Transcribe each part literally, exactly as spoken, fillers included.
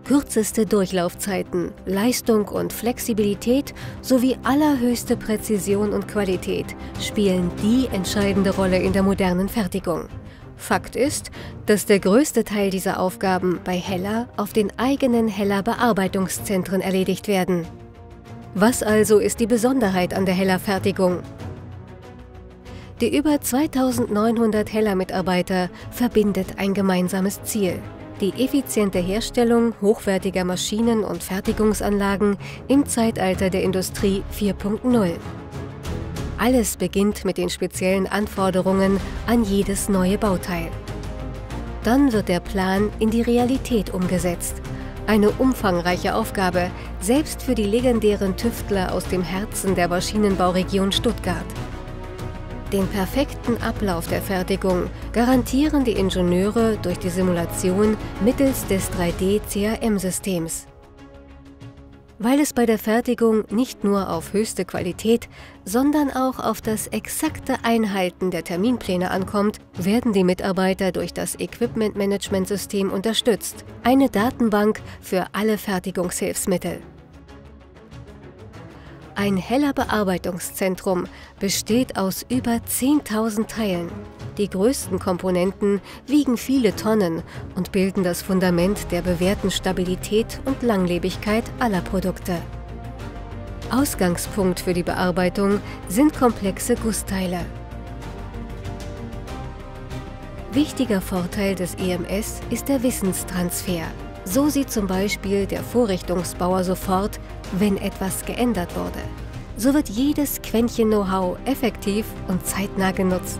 Kürzeste Durchlaufzeiten, Leistung und Flexibilität sowie allerhöchste Präzision und Qualität spielen die entscheidende Rolle in der modernen Fertigung. Fakt ist, dass der größte Teil dieser Aufgaben bei Hella auf den eigenen Hella-Bearbeitungszentren erledigt werden. Was also ist die Besonderheit an der Hella-Fertigung? Die über zweitausendneunhundert Hella-Mitarbeiter verbindet ein gemeinsames Ziel: die effiziente Herstellung hochwertiger Maschinen und Fertigungsanlagen im Zeitalter der Industrie vier Punkt null. Alles beginnt mit den speziellen Anforderungen an jedes neue Bauteil. Dann wird der Plan in die Realität umgesetzt. Eine umfangreiche Aufgabe, selbst für die legendären Tüftler aus dem Herzen der Maschinenbauregion Stuttgart. Den perfekten Ablauf der Fertigung garantieren die Ingenieure durch die Simulation mittels des drei D C A M-Systems. Weil es bei der Fertigung nicht nur auf höchste Qualität, sondern auch auf das exakte Einhalten der Terminpläne ankommt, werden die Mitarbeiter durch das Equipment-Management-System unterstützt, eine Datenbank für alle Fertigungshilfsmittel. Ein Hella-Bearbeitungszentrum besteht aus über zehntausend Teilen. Die größten Komponenten wiegen viele Tonnen und bilden das Fundament der bewährten Stabilität und Langlebigkeit aller Produkte. Ausgangspunkt für die Bearbeitung sind komplexe Gussteile. Wichtiger Vorteil des E M S ist der Wissenstransfer. So sieht zum Beispiel der Vorrichtungsbauer sofort, wenn etwas geändert wurde. So wird jedes Quäntchen Know-how effektiv und zeitnah genutzt.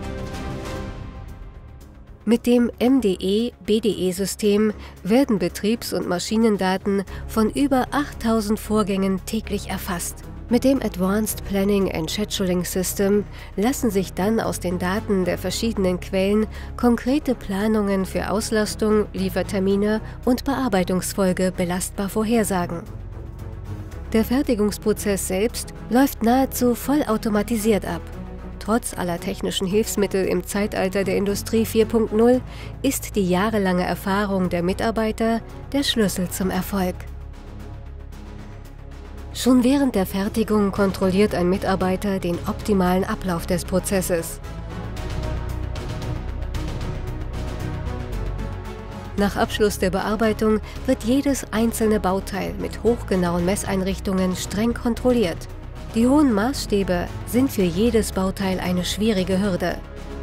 Mit dem M D E-B D E-System werden Betriebs- und Maschinendaten von über achttausend Vorgängen täglich erfasst. Mit dem Advanced Planning and Scheduling System lassen sich dann aus den Daten der verschiedenen Quellen konkrete Planungen für Auslastung, Liefertermine und Bearbeitungsfolge belastbar vorhersagen. Der Fertigungsprozess selbst läuft nahezu vollautomatisiert ab. Trotz aller technischen Hilfsmittel im Zeitalter der Industrie vier Punkt null ist die jahrelange Erfahrung der Mitarbeiter der Schlüssel zum Erfolg. Schon während der Fertigung kontrolliert ein Mitarbeiter den optimalen Ablauf des Prozesses. Nach Abschluss der Bearbeitung wird jedes einzelne Bauteil mit hochgenauen Messeinrichtungen streng kontrolliert. Die hohen Maßstäbe sind für jedes Bauteil eine schwierige Hürde.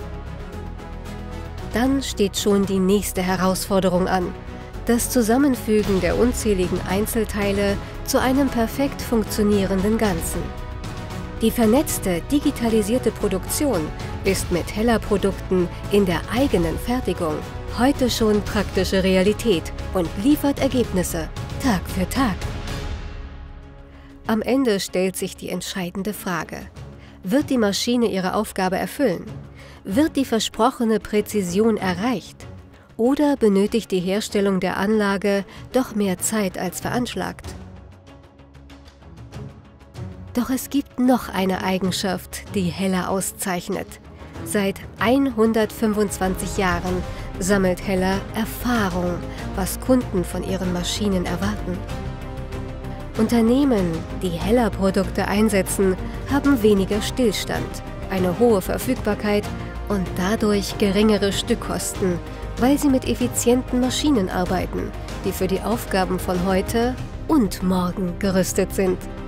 Dann steht schon die nächste Herausforderung an: das Zusammenfügen der unzähligen Einzelteile zu einem perfekt funktionierenden Ganzen. Die vernetzte, digitalisierte Produktion ist mit Hella-Produkten in der eigenen Fertigung heute schon praktische Realität und liefert Ergebnisse Tag für Tag. Am Ende stellt sich die entscheidende Frage: Wird die Maschine ihre Aufgabe erfüllen? Wird die versprochene Präzision erreicht? Oder benötigt die Herstellung der Anlage doch mehr Zeit als veranschlagt? Doch es gibt noch eine Eigenschaft, die Hella auszeichnet. Seit hundertfünfundzwanzig Jahren sammelt Hella Erfahrung, was Kunden von ihren Maschinen erwarten. Unternehmen, die Hella-Produkte einsetzen, haben weniger Stillstand, eine hohe Verfügbarkeit und dadurch geringere Stückkosten, weil sie mit effizienten Maschinen arbeiten, die für die Aufgaben von heute und morgen gerüstet sind.